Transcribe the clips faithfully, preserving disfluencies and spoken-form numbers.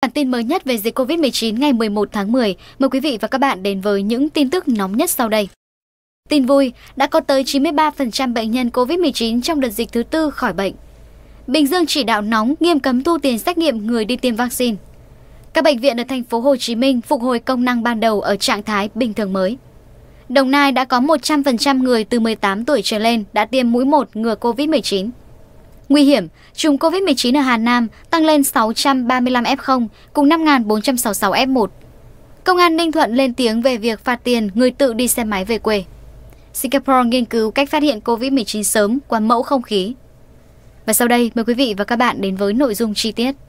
Bản tin mới nhất về dịch Covid mười chín ngày mười một tháng mười, mời quý vị và các bạn đến với những tin tức nóng nhất sau đây. Tin vui, đã có tới chín mươi ba phần trăm bệnh nhân Covid mười chín trong đợt dịch thứ tư khỏi bệnh. Bình Dương chỉ đạo nóng nghiêm cấm thu tiền xét nghiệm người đi tiêm vaccine. Các bệnh viện ở thành phố Hồ Chí Minh phục hồi công năng ban đầu ở trạng thái bình thường mới. Đồng Nai đã có một trăm phần trăm người từ mười tám tuổi trở lên đã tiêm mũi một ngừa Covid mười chín. Nguy hiểm, chùm Covid mười chín ở Hà Nam tăng lên sáu trăm ba mươi lăm ép không cùng năm nghìn bốn trăm sáu mươi sáu ép một. Công an Ninh Thuận lên tiếng về việc phạt tiền người tự đi xe máy về quê. Singapore nghiên cứu cách phát hiện Covid mười chín sớm qua mẫu không khí. Và sau đây mời quý vị và các bạn đến với nội dung chi tiết.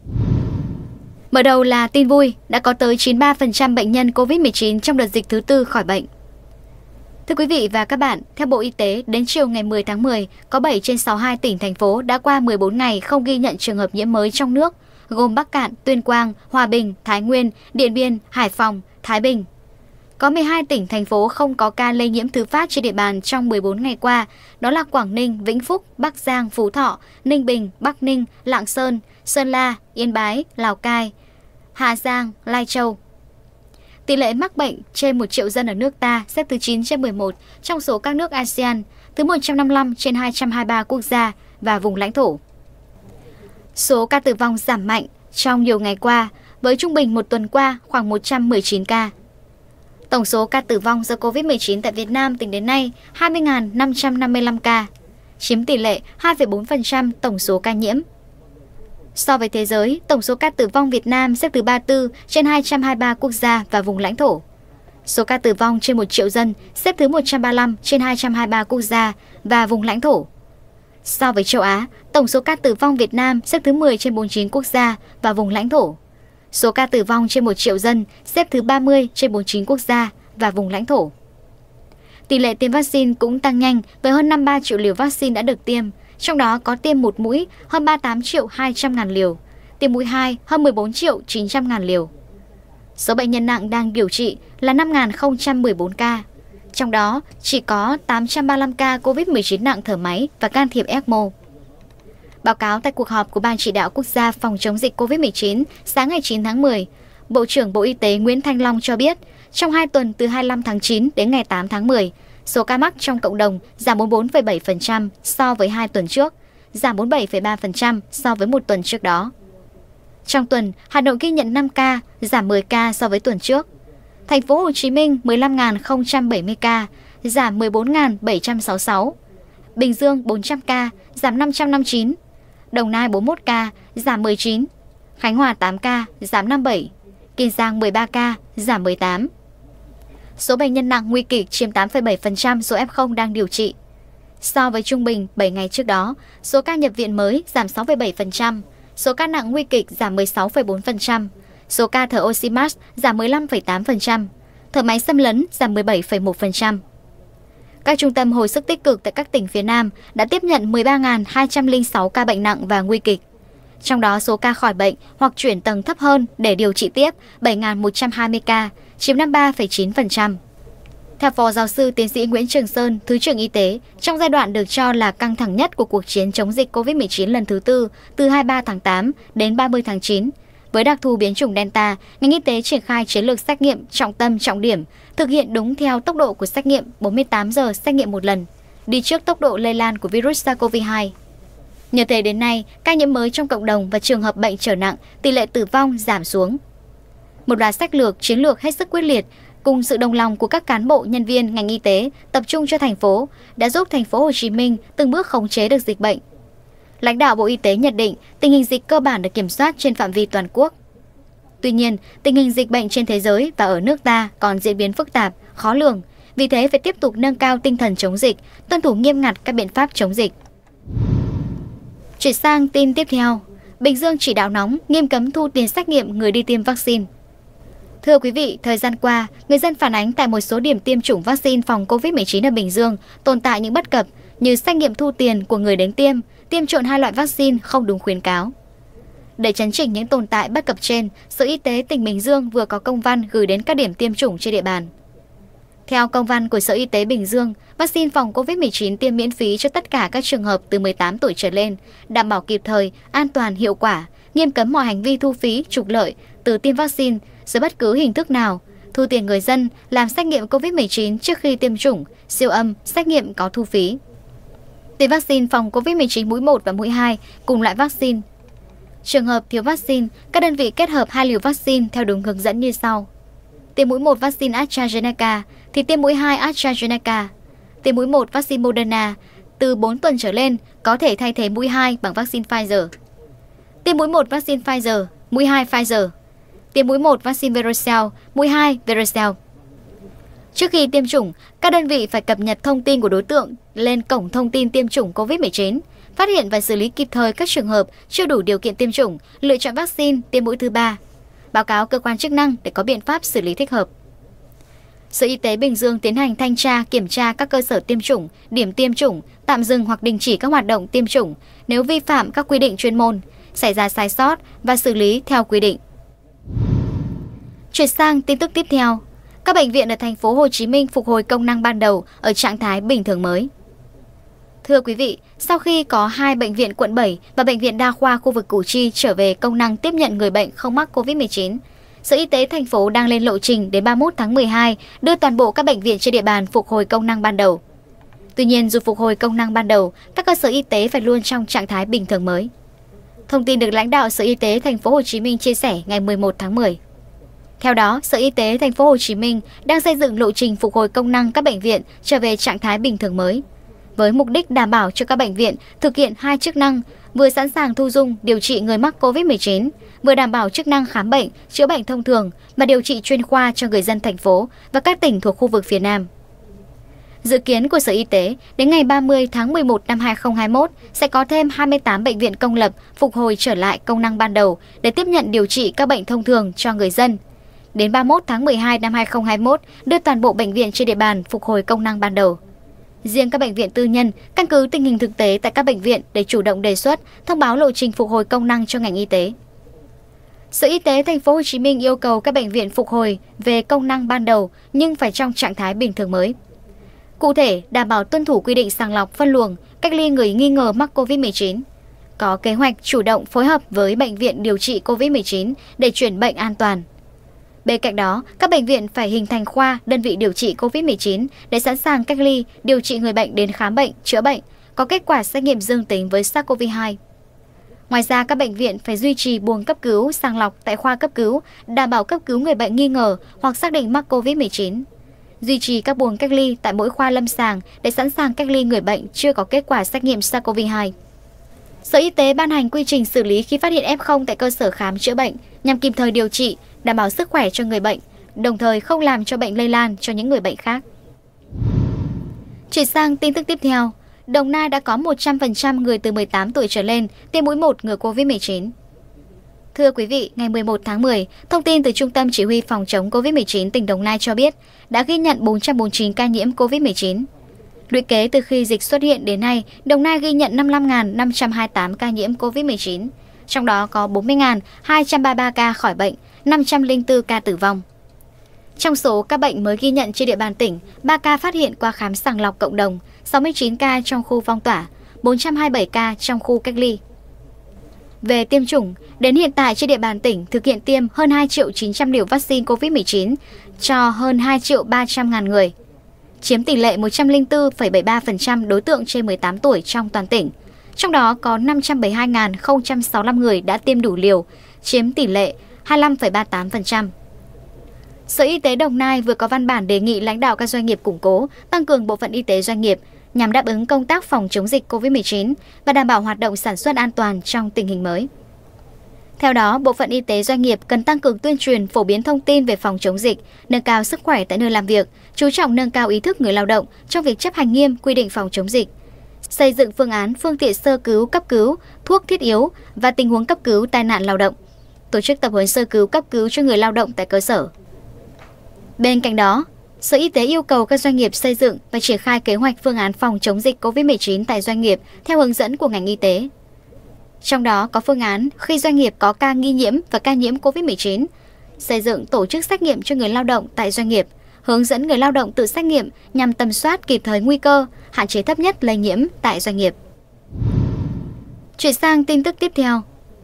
Mở đầu là tin vui, đã có tới chín mươi ba phần trăm bệnh nhân Covid mười chín trong đợt dịch thứ tư khỏi bệnh. Thưa quý vị và các bạn, theo Bộ Y tế, đến chiều ngày mười tháng mười, có bảy trên sáu mươi hai tỉnh, thành phố đã qua mười bốn ngày không ghi nhận trường hợp nhiễm mới trong nước, gồm Bắc Kạn, Tuyên Quang, Hòa Bình, Thái Nguyên, Điện Biên, Hải Phòng, Thái Bình. Có mười hai tỉnh, thành phố không có ca lây nhiễm thứ phát trên địa bàn trong mười bốn ngày qua, đó là Quảng Ninh, Vĩnh Phúc, Bắc Giang, Phú Thọ, Ninh Bình, Bắc Ninh, Lạng Sơn, Sơn La, Yên Bái, Lào Cai, Hà Giang, Lai Châu. Tỷ lệ mắc bệnh trên một triệu dân ở nước ta xếp thứ chín trên mười một trong số các nước a sê an, thứ một trăm năm mươi lăm trên hai trăm hai mươi ba quốc gia và vùng lãnh thổ. Số ca tử vong giảm mạnh trong nhiều ngày qua, với trung bình một tuần qua khoảng một trăm mười chín ca. Tổng số ca tử vong do Covid mười chín tại Việt Nam tính đến nay hai mươi nghìn năm trăm năm mươi lăm ca, chiếm tỷ lệ hai phẩy bốn phần trăm tổng số ca nhiễm. So với thế giới, tổng số ca tử vong Việt Nam xếp thứ ba mươi tư trên hai trăm hai mươi ba quốc gia và vùng lãnh thổ. Số ca tử vong trên một triệu dân xếp thứ một trăm ba mươi lăm trên hai trăm hai mươi ba quốc gia và vùng lãnh thổ. So với châu Á, tổng số ca tử vong Việt Nam xếp thứ mười trên bốn mươi chín quốc gia và vùng lãnh thổ. Số ca tử vong trên một triệu dân xếp thứ ba mươi trên bốn mươi chín quốc gia và vùng lãnh thổ. Tỷ lệ tiêm vaccine cũng tăng nhanh với hơn năm mươi ba triệu liều vaccine đã được tiêm. Trong đó có tiêm một mũi hơn ba mươi tám triệu hai trăm ngàn liều, tiêm mũi hai hơn mười bốn triệu chín trăm ngàn liều. Số bệnh nhân nặng đang điều trị là năm nghìn không trăm mười bốn ca. Trong đó chỉ có tám trăm ba mươi lăm ca Covid mười chín nặng thở máy và can thiệp ECMO. Báo cáo tại cuộc họp của Ban Chỉ đạo Quốc gia phòng chống dịch Covid mười chín sáng ngày chín tháng mười, Bộ trưởng Bộ Y tế Nguyễn Thanh Long cho biết trong hai tuần từ hai mươi lăm tháng chín đến ngày tám tháng mười, số ca mắc trong cộng đồng giảm bốn mươi bốn phẩy bảy phần trăm so với hai tuần trước, giảm bốn mươi bảy phẩy ba phần trăm so với một tuần trước đó. Trong tuần, Hà Nội ghi nhận năm ca, giảm mười ca so với tuần trước. Thành phố Hồ Chí Minh mười lăm nghìn không trăm bảy mươi ca, giảm mười bốn nghìn bảy trăm sáu mươi sáu. Bình Dương bốn trăm ca, giảm năm trăm năm mươi chín. Đồng Nai bốn mươi mốt ca, giảm mười chín. Khánh Hòa tám ca, giảm năm mươi bảy. Kiên Giang mười ba ca, giảm mười tám. Số bệnh nhân nặng nguy kịch chiếm tám phẩy bảy phần trăm số ép không đang điều trị. So với trung bình bảy ngày trước đó, số ca nhập viện mới giảm sáu phẩy bảy phần trăm, số ca nặng nguy kịch giảm mười sáu phẩy bốn phần trăm, số ca thở oxy mask giảm mười lăm phẩy tám phần trăm, thở máy xâm lấn giảm mười bảy phẩy một phần trăm. Các trung tâm hồi sức tích cực tại các tỉnh phía Nam đã tiếp nhận mười ba nghìn hai trăm lẻ sáu ca bệnh nặng và nguy kịch. Trong đó số ca khỏi bệnh hoặc chuyển tầng thấp hơn để điều trị tiếp bảy nghìn một trăm hai mươi ca, chiếm năm mươi ba phẩy chín phần trăm. Theo Phó Giáo sư Tiến sĩ Nguyễn Trường Sơn, Thứ trưởng Y tế, trong giai đoạn được cho là căng thẳng nhất của cuộc chiến chống dịch Covid mười chín lần thứ tư từ hai mươi ba tháng tám đến ba mươi tháng chín, với đặc thù biến chủng Delta, ngành y tế triển khai chiến lược xét nghiệm trọng tâm trọng điểm, thực hiện đúng theo tốc độ của xét nghiệm bốn mươi tám giờ xét nghiệm một lần, đi trước tốc độ lây lan của virus SARS-xê o vê hai. Nhờ thế đến nay, ca nhiễm mới trong cộng đồng và trường hợp bệnh trở nặng, tỷ lệ tử vong giảm xuống. Một loạt sách lược, chiến lược hết sức quyết liệt cùng sự đồng lòng của các cán bộ, nhân viên ngành y tế tập trung cho thành phố đã giúp thành phố Hồ Chí Minh từng bước khống chế được dịch bệnh. Lãnh đạo Bộ Y tế nhận định tình hình dịch cơ bản được kiểm soát trên phạm vi toàn quốc. Tuy nhiên, tình hình dịch bệnh trên thế giới và ở nước ta còn diễn biến phức tạp, khó lường, vì thế phải tiếp tục nâng cao tinh thần chống dịch, tuân thủ nghiêm ngặt các biện pháp chống dịch. Chuyển sang tin tiếp theo, Bình Dương chỉ đạo nóng nghiêm cấm thu tiền xét nghiệm người đi tiêm vaccine. Thưa quý vị, thời gian qua, người dân phản ánh tại một số điểm tiêm chủng vaccine phòng Covid mười chín ở Bình Dương tồn tại những bất cập như xét nghiệm thu tiền của người đến tiêm, tiêm trộn hai loại vaccine không đúng khuyến cáo. Để chấn chỉnh những tồn tại bất cập trên, Sở Y tế tỉnh Bình Dương vừa có công văn gửi đến các điểm tiêm chủng trên địa bàn. Theo công văn của Sở Y tế Bình Dương, vaccine phòng Covid mười chín tiêm miễn phí cho tất cả các trường hợp từ mười tám tuổi trở lên, đảm bảo kịp thời, an toàn, hiệu quả, nghiêm cấm mọi hành vi thu phí, trục lợi từ tiêm vaccine dưới bất cứ hình thức nào, thu tiền người dân làm xét nghiệm covid mười chín trước khi tiêm chủng, siêu âm, xét nghiệm có thu phí. Tiêm vaccine phòng covid mười chín mũi một và mũi hai cùng loại vaccine. Trường hợp thiếu vaccine, các đơn vị kết hợp hai liều vaccine theo đúng hướng dẫn như sau. Tiêm mũi một vaccine AstraZeneca thì tiêm mũi hai AstraZeneca. Tiêm mũi một vaccine Moderna từ bốn tuần trở lên có thể thay thế mũi hai bằng vaccine Pfizer. Tiêm mũi một vaccine Pfizer, mũi hai Pfizer. Tiêm mũi một vaccine Verocell, mũi hai Verocell. Trước khi tiêm chủng, các đơn vị phải cập nhật thông tin của đối tượng lên cổng thông tin tiêm chủng covid mười chín, phát hiện và xử lý kịp thời các trường hợp chưa đủ điều kiện tiêm chủng, lựa chọn vaccine tiêm mũi thứ ba, báo cáo cơ quan chức năng để có biện pháp xử lý thích hợp. Sở Y tế Bình Dương tiến hành thanh tra, kiểm tra các cơ sở tiêm chủng, điểm tiêm chủng, tạm dừng hoặc đình chỉ các hoạt động tiêm chủng nếu vi phạm các quy định chuyên môn, xảy ra sai sót và xử lý theo quy định. Chuyển sang tin tức tiếp theo, các bệnh viện ở thành phố Hồ Chí Minh phục hồi công năng ban đầu ở trạng thái bình thường mới. Thưa quý vị, sau khi có hai bệnh viện quận bảy và bệnh viện đa khoa khu vực Củ Chi trở về công năng tiếp nhận người bệnh không mắc covid mười chín, Sở Y tế thành phố đang lên lộ trình đến ba mươi mốt tháng mười hai đưa toàn bộ các bệnh viện trên địa bàn phục hồi công năng ban đầu. Tuy nhiên, dù phục hồi công năng ban đầu, các cơ sở y tế phải luôn trong trạng thái bình thường mới. Thông tin được lãnh đạo Sở Y tế thành phố Hồ Chí Minh chia sẻ ngày mười một tháng mười. Theo đó, Sở Y tế thành phố Hồ Chí Minh đang xây dựng lộ trình phục hồi công năng các bệnh viện trở về trạng thái bình thường mới, với mục đích đảm bảo cho các bệnh viện thực hiện hai chức năng, vừa sẵn sàng thu dung điều trị người mắc covid mười chín, vừa đảm bảo chức năng khám bệnh, chữa bệnh thông thường và điều trị chuyên khoa cho người dân thành phố và các tỉnh thuộc khu vực phía Nam. Dự kiến của Sở Y tế, đến ngày ba mươi tháng mười một năm hai nghìn không trăm hai mươi mốt sẽ có thêm hai mươi tám bệnh viện công lập phục hồi trở lại công năng ban đầu để tiếp nhận điều trị các bệnh thông thường cho người dân. Đến ba mươi mốt tháng mười hai năm hai nghìn không trăm hai mươi mốt, đưa toàn bộ bệnh viện trên địa bàn phục hồi công năng ban đầu. Riêng các bệnh viện tư nhân, căn cứ tình hình thực tế tại các bệnh viện để chủ động đề xuất, thông báo lộ trình phục hồi công năng cho ngành y tế. Sở Y tế thành phố Hồ Chí Minh yêu cầu các bệnh viện phục hồi về công năng ban đầu nhưng phải trong trạng thái bình thường mới. Cụ thể, đảm bảo tuân thủ quy định sàng lọc, phân luồng, cách ly người nghi ngờ mắc covid mười chín. Có kế hoạch chủ động phối hợp với bệnh viện điều trị covid mười chín để chuyển bệnh an toàn. Bên cạnh đó, các bệnh viện phải hình thành khoa, đơn vị điều trị covid mười chín để sẵn sàng cách ly, điều trị người bệnh đến khám bệnh, chữa bệnh, có kết quả xét nghiệm dương tính với SARS-xê o vê hai. Ngoài ra, các bệnh viện phải duy trì buồng cấp cứu, sàng lọc tại khoa cấp cứu, đảm bảo cấp cứu người bệnh nghi ngờ hoặc xác định mắc covid mười chín. Duy trì các buồng cách ly tại mỗi khoa lâm sàng để sẵn sàng cách ly người bệnh chưa có kết quả xét nghiệm SARS-xê o vê hai. Sở Y tế ban hành quy trình xử lý khi phát hiện ép không tại cơ sở khám chữa bệnh nhằm kịp thời điều trị, đảm bảo sức khỏe cho người bệnh, đồng thời không làm cho bệnh lây lan cho những người bệnh khác. Chuyển sang tin tức tiếp theo, Đồng Nai đã có một trăm phần trăm người từ mười tám tuổi trở lên tiêm mũi một ngừa covid mười chín. Thưa quý vị, ngày mười một tháng mười, thông tin từ Trung tâm Chỉ huy Phòng chống covid mười chín tỉnh Đồng Nai cho biết đã ghi nhận bốn trăm bốn mươi chín ca nhiễm covid mười chín. Lũy kế từ khi dịch xuất hiện đến nay, Đồng Nai ghi nhận năm mươi lăm nghìn năm trăm hai mươi tám ca nhiễm covid mười chín, trong đó có bốn mươi nghìn hai trăm ba mươi ba ca khỏi bệnh, năm trăm lẻ bốn ca tử vong. Trong số các bệnh mới ghi nhận trên địa bàn tỉnh, ba ca phát hiện qua khám sàng lọc cộng đồng, sáu mươi chín ca trong khu phong tỏa, bốn trăm hai mươi bảy ca trong khu cách ly. Về tiêm chủng, đến hiện tại trên địa bàn tỉnh thực hiện tiêm hơn hai triệu chín trăm liều vaccine covid mười chín cho hơn hai triệu ba trăm ngàn người, chiếm tỷ lệ một trăm lẻ bốn phẩy bảy mươi ba phần trăm đối tượng trên mười tám tuổi trong toàn tỉnh. Trong đó có năm trăm bảy mươi hai nghìn không trăm sáu mươi lăm người đã tiêm đủ liều, chiếm tỷ lệ hai mươi lăm phẩy ba mươi tám phần trăm. Sở Y tế Đồng Nai vừa có văn bản đề nghị lãnh đạo các doanh nghiệp củng cố, tăng cường bộ phận y tế doanh nghiệp nhằm đáp ứng công tác phòng chống dịch covid mười chín và đảm bảo hoạt động sản xuất an toàn trong tình hình mới. Theo đó, bộ phận y tế doanh nghiệp cần tăng cường tuyên truyền, phổ biến thông tin về phòng chống dịch, nâng cao sức khỏe tại nơi làm việc, chú trọng nâng cao ý thức người lao động trong việc chấp hành nghiêm quy định phòng chống dịch, xây dựng phương án, phương tiện sơ cứu, cấp cứu, thuốc thiết yếu và tình huống cấp cứu tai nạn lao động, tổ chức tập huấn sơ cứu cấp cứu cho người lao động tại cơ sở. Bên cạnh đó, Sở Y tế yêu cầu các doanh nghiệp xây dựng và triển khai kế hoạch phương án phòng chống dịch covid mười chín tại doanh nghiệp theo hướng dẫn của ngành y tế. Trong đó có phương án khi doanh nghiệp có ca nghi nhiễm và ca nhiễm covid mười chín, xây dựng tổ chức xét nghiệm cho người lao động tại doanh nghiệp, hướng dẫn người lao động tự xét nghiệm nhằm tầm soát kịp thời nguy cơ, hạn chế thấp nhất lây nhiễm tại doanh nghiệp. Chuyển sang tin tức tiếp theo.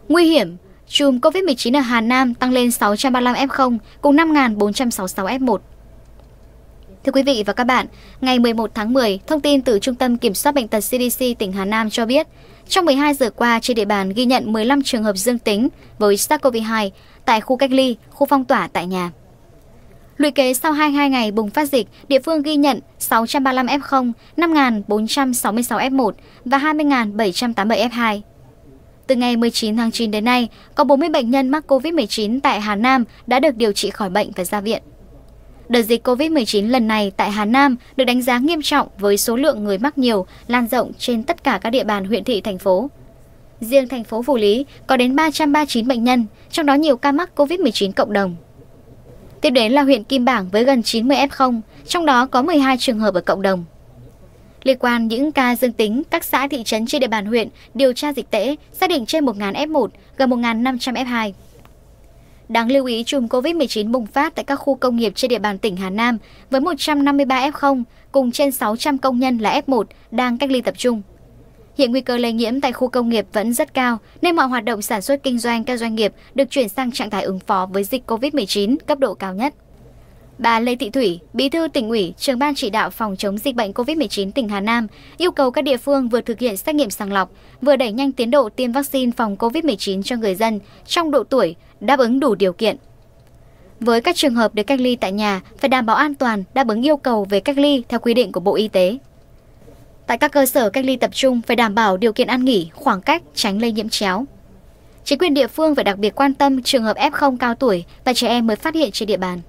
Nguy hiểm, chùm Covid mười chín ở Hà Nam tăng lên sáu trăm ba mươi lăm ép không cùng năm nghìn bốn trăm sáu mươi sáu ép một. Thưa quý vị và các bạn, ngày mười một tháng mười, thông tin từ Trung tâm Kiểm soát Bệnh tật xê đê xê tỉnh Hà Nam cho biết, trong mười hai giờ qua trên địa bàn ghi nhận mười lăm trường hợp dương tính với SARS-xê o vê hai tại khu cách ly, khu phong tỏa tại nhà. Lũy kế sau hai mươi hai ngày bùng phát dịch, địa phương ghi nhận sáu trăm ba mươi lăm ép không, năm nghìn bốn trăm sáu mươi sáu ép một và hai mươi nghìn bảy trăm tám mươi bảy ép hai. Từ ngày mười chín tháng chín đến nay, có bốn mươi bệnh nhân mắc Covid mười chín tại Hà Nam đã được điều trị khỏi bệnh và ra viện. Đợt dịch Covid mười chín lần này tại Hà Nam được đánh giá nghiêm trọng với số lượng người mắc nhiều, lan rộng trên tất cả các địa bàn huyện thị thành phố. Riêng thành phố Phủ Lý có đến ba trăm ba mươi chín bệnh nhân, trong đó nhiều ca mắc Covid mười chín cộng đồng. Tiếp đến là huyện Kim Bảng với gần chín mươi ép không, trong đó có mười hai trường hợp ở cộng đồng. Liên quan những ca dương tính, các xã thị trấn trên địa bàn huyện điều tra dịch tễ, xác định trên một nghìn ép một, gần một nghìn năm trăm ép hai. Đáng lưu ý, chùm Covid mười chín bùng phát tại các khu công nghiệp trên địa bàn tỉnh Hà Nam với một trăm năm mươi ba ép không cùng trên sáu trăm công nhân là ép một đang cách ly tập trung. Hiện nguy cơ lây nhiễm tại khu công nghiệp vẫn rất cao nên mọi hoạt động sản xuất kinh doanh các doanh nghiệp được chuyển sang trạng thái ứng phó với dịch Covid mười chín cấp độ cao nhất. Bà Lê Thị Thủy, Bí thư Tỉnh ủy, Trưởng ban chỉ đạo phòng chống dịch bệnh Covid mười chín tỉnh Hà Nam yêu cầu các địa phương vừa thực hiện xét nghiệm sàng lọc, vừa đẩy nhanh tiến độ tiêm vaccine phòng Covid mười chín cho người dân trong độ tuổi đáp ứng đủ điều kiện. Với các trường hợp được cách ly tại nhà, phải đảm bảo an toàn, đáp ứng yêu cầu về cách ly theo quy định của Bộ Y tế. Tại các cơ sở cách ly tập trung phải đảm bảo điều kiện ăn nghỉ, khoảng cách, tránh lây nhiễm chéo. Chính quyền địa phương phải đặc biệt quan tâm trường hợp ép không cao tuổi và trẻ em mới phát hiện trên địa bàn.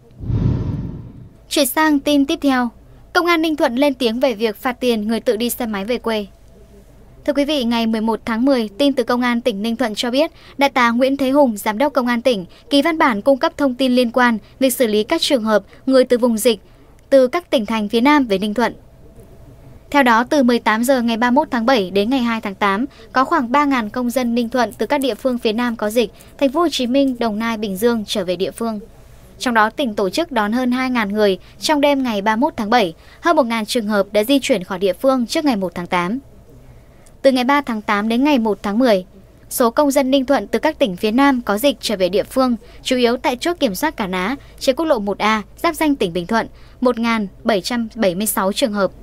Chuyển sang tin tiếp theo, Công an Ninh Thuận lên tiếng về việc phạt tiền người tự đi xe máy về quê. Thưa quý vị, ngày mười một tháng mười, tin từ Công an tỉnh Ninh Thuận cho biết, Đại tá Nguyễn Thế Hùng, Giám đốc Công an tỉnh, ký văn bản cung cấp thông tin liên quan việc xử lý các trường hợp người từ vùng dịch, từ các tỉnh thành phía Nam về Ninh Thuận. Theo đó, từ mười tám giờ ngày ba mươi mốt tháng bảy đến ngày hai tháng tám, có khoảng ba nghìn công dân Ninh Thuận từ các địa phương phía Nam có dịch, thành phố Hồ Chí Minh, Đồng Nai, Bình Dương trở về địa phương. Trong đó, tỉnh tổ chức đón hơn hai nghìn người trong đêm ngày ba mươi mốt tháng bảy, hơn một nghìn trường hợp đã di chuyển khỏi địa phương trước ngày một tháng tám. Từ ngày ba tháng tám đến ngày một tháng mười, số công dân Ninh Thuận từ các tỉnh phía Nam có dịch trở về địa phương, chủ yếu tại chốt kiểm soát Cả Ná, trên quốc lộ một A, giáp ranh tỉnh Bình Thuận, một nghìn bảy trăm bảy mươi sáu trường hợp.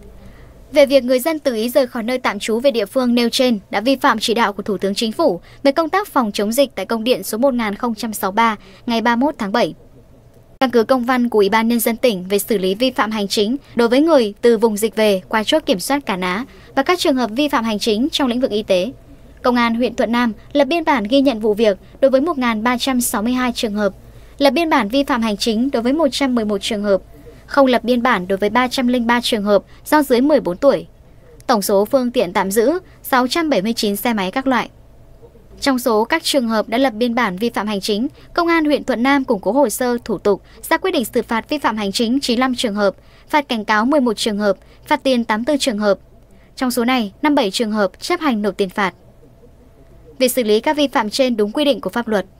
Về việc người dân tự ý rời khỏi nơi tạm trú về địa phương nêu trên đã vi phạm chỉ đạo của Thủ tướng Chính phủ về công tác phòng chống dịch tại công điện số một nghìn không trăm sáu mươi ba ngày ba mươi mốt tháng bảy. Căn cứ công văn của Ủy ban Nhân dân tỉnh về xử lý vi phạm hành chính đối với người từ vùng dịch về qua chốt kiểm soát Cả Ná và các trường hợp vi phạm hành chính trong lĩnh vực y tế, Công an huyện Thuận Nam lập biên bản ghi nhận vụ việc đối với một nghìn ba trăm sáu mươi hai trường hợp, lập biên bản vi phạm hành chính đối với một trăm mười một trường hợp, không lập biên bản đối với ba trăm lẻ ba trường hợp do dưới mười bốn tuổi. Tổng số phương tiện tạm giữ sáu trăm bảy mươi chín xe máy các loại. Trong số các trường hợp đã lập biên bản vi phạm hành chính, Công an huyện Thuận Nam củng cố hồ sơ thủ tục, ra quyết định xử phạt vi phạm hành chính chín mươi lăm trường hợp, phạt cảnh cáo mười một trường hợp, phạt tiền tám mươi tư trường hợp. Trong số này, năm mươi bảy trường hợp chấp hành nộp tiền phạt. Việc xử lý các vi phạm trên đúng quy định của pháp luật.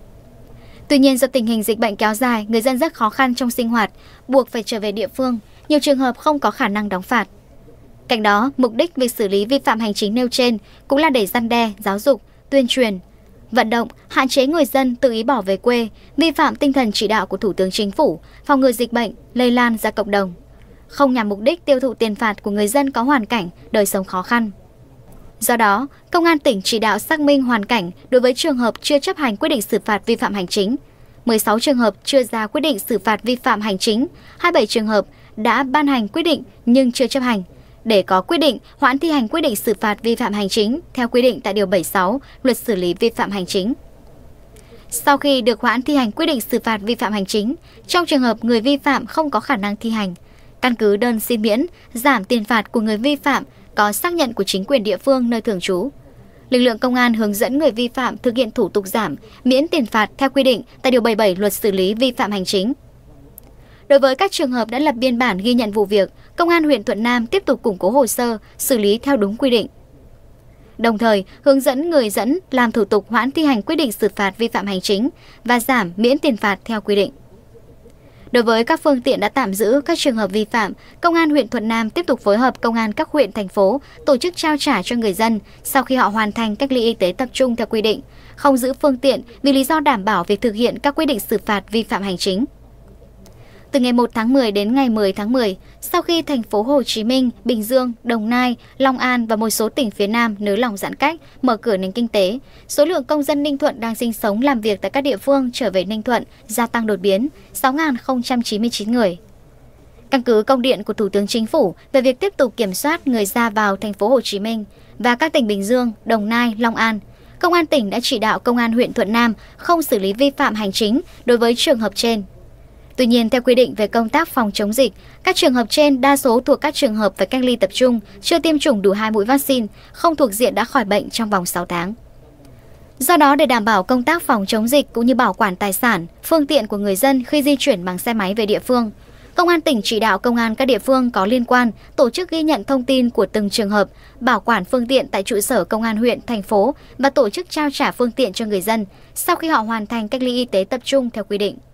Tuy nhiên, do tình hình dịch bệnh kéo dài, người dân rất khó khăn trong sinh hoạt, buộc phải trở về địa phương, nhiều trường hợp không có khả năng đóng phạt. Cạnh đó, mục đích việc xử lý vi phạm hành chính nêu trên cũng là để răn đe, giáo dục, tuyên truyền, vận động, hạn chế người dân tự ý bỏ về quê, vi phạm tinh thần chỉ đạo của Thủ tướng Chính phủ, phòng ngừa dịch bệnh lây lan ra cộng đồng, không nhằm mục đích tiêu thụ tiền phạt của người dân có hoàn cảnh, đời sống khó khăn. Do đó, Công an tỉnh chỉ đạo xác minh hoàn cảnh đối với trường hợp chưa chấp hành quyết định xử phạt vi phạm hành chính, mười sáu trường hợp chưa ra quyết định xử phạt vi phạm hành chính, hai mươi bảy trường hợp đã ban hành quyết định nhưng chưa chấp hành, để có quyết định hoãn thi hành quyết định xử phạt vi phạm hành chính theo quy định tại Điều bảy mươi sáu Luật xử lý vi phạm hành chính. Sau khi được hoãn thi hành quyết định xử phạt vi phạm hành chính, trong trường hợp người vi phạm không có khả năng thi hành, căn cứ đơn xin miễn, giảm tiền phạt của người vi phạm có xác nhận của chính quyền địa phương nơi thường trú, lực lượng công an hướng dẫn người vi phạm thực hiện thủ tục giảm, miễn tiền phạt theo quy định tại Điều bảy mươi bảy Luật xử lý vi phạm hành chính. Đối với các trường hợp đã lập biên bản ghi nhận vụ việc, Công an huyện Thuận Nam tiếp tục củng cố hồ sơ, xử lý theo đúng quy định. Đồng thời, hướng dẫn người dẫn làm thủ tục hoãn thi hành quyết định xử phạt vi phạm hành chính và giảm miễn tiền phạt theo quy định. Đối với các phương tiện đã tạm giữ các trường hợp vi phạm, Công an huyện Thuận Nam tiếp tục phối hợp Công an các huyện, thành phố tổ chức trao trả cho người dân sau khi họ hoàn thành cách ly y tế tập trung theo quy định, không giữ phương tiện vì lý do đảm bảo việc thực hiện các quy định xử phạt vi phạm hành chính. Từ ngày một tháng mười đến ngày mười tháng mười, sau khi thành phố Hồ Chí Minh, Bình Dương, Đồng Nai, Long An và một số tỉnh phía Nam nới lỏng giãn cách, mở cửa nền kinh tế, số lượng công dân Ninh Thuận đang sinh sống làm việc tại các địa phương trở về Ninh Thuận gia tăng đột biến, sáu nghìn không trăm chín mươi chín người. Căn cứ công điện của Thủ tướng Chính phủ về việc tiếp tục kiểm soát người ra vào thành phố Hồ Chí Minh và các tỉnh Bình Dương, Đồng Nai, Long An, Công an tỉnh đã chỉ đạo Công an huyện Thuận Nam không xử lý vi phạm hành chính đối với trường hợp trên. Tuy nhiên, theo quy định về công tác phòng chống dịch, các trường hợp trên đa số thuộc các trường hợp phải cách ly tập trung, chưa tiêm chủng đủ hai mũi vaccine, không thuộc diện đã khỏi bệnh trong vòng sáu tháng. Do đó, để đảm bảo công tác phòng chống dịch cũng như bảo quản tài sản, phương tiện của người dân khi di chuyển bằng xe máy về địa phương, Công an tỉnh chỉ đạo công an các địa phương có liên quan tổ chức ghi nhận thông tin của từng trường hợp, bảo quản phương tiện tại trụ sở công an huyện, thành phố và tổ chức trao trả phương tiện cho người dân sau khi họ hoàn thành cách ly y tế tập trung theo quy định.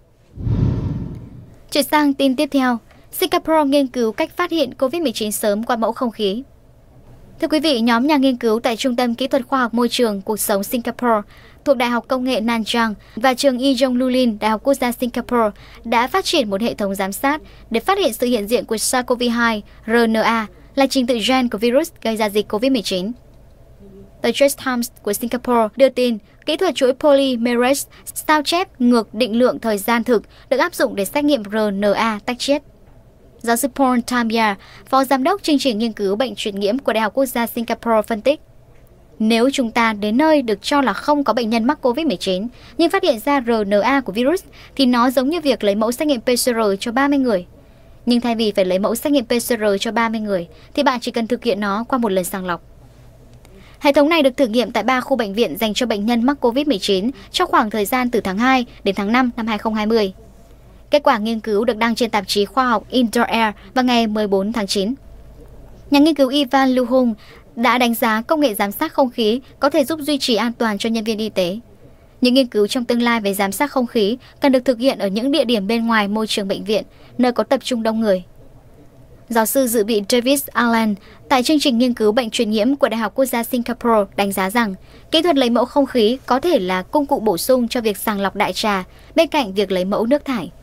Chuyển sang tin tiếp theo, Singapore nghiên cứu cách phát hiện covid mười chín sớm qua mẫu không khí. Thưa quý vị, nhóm nhà nghiên cứu tại Trung tâm Kỹ thuật Khoa học Môi trường Cuộc sống Singapore thuộc Đại học Công nghệ Nanyang và trường Yonglulin, Đại học Quốc gia Singapore đã phát triển một hệ thống giám sát để phát hiện sự hiện diện của SARS-xê o vê hai R N A là trình tự gen của virus gây ra dịch covid mười chín. The Straits Times của Singapore đưa tin kỹ thuật chuỗi polymerase sao chép ngược định lượng thời gian thực được áp dụng để xét nghiệm R N A tách chiết. Giáo sư Paul Tambiar, phó giám đốc chương trình nghiên cứu bệnh truyền nhiễm của Đại học Quốc gia Singapore phân tích, nếu chúng ta đến nơi được cho là không có bệnh nhân mắc covid mười chín nhưng phát hiện ra R N A của virus thì nó giống như việc lấy mẫu xét nghiệm P C R cho ba mươi người. Nhưng thay vì phải lấy mẫu xét nghiệm P C R cho ba mươi người thì bạn chỉ cần thực hiện nó qua một lần sàng lọc. Hệ thống này được thử nghiệm tại ba khu bệnh viện dành cho bệnh nhân mắc covid mười chín trong khoảng thời gian từ tháng hai đến tháng năm năm hai nghìn không trăm hai mươi. Kết quả nghiên cứu được đăng trên tạp chí khoa học Indoor Air vào ngày mười bốn tháng chín. Nhà nghiên cứu Ivan Luhung đã đánh giá công nghệ giám sát không khí có thể giúp duy trì an toàn cho nhân viên y tế. Những nghiên cứu trong tương lai về giám sát không khí cần được thực hiện ở những địa điểm bên ngoài môi trường bệnh viện, nơi có tập trung đông người. Giáo sư dự bị David Allen tại chương trình nghiên cứu bệnh truyền nhiễm của Đại học Quốc gia Singapore đánh giá rằng kỹ thuật lấy mẫu không khí có thể là công cụ bổ sung cho việc sàng lọc đại trà bên cạnh việc lấy mẫu nước thải.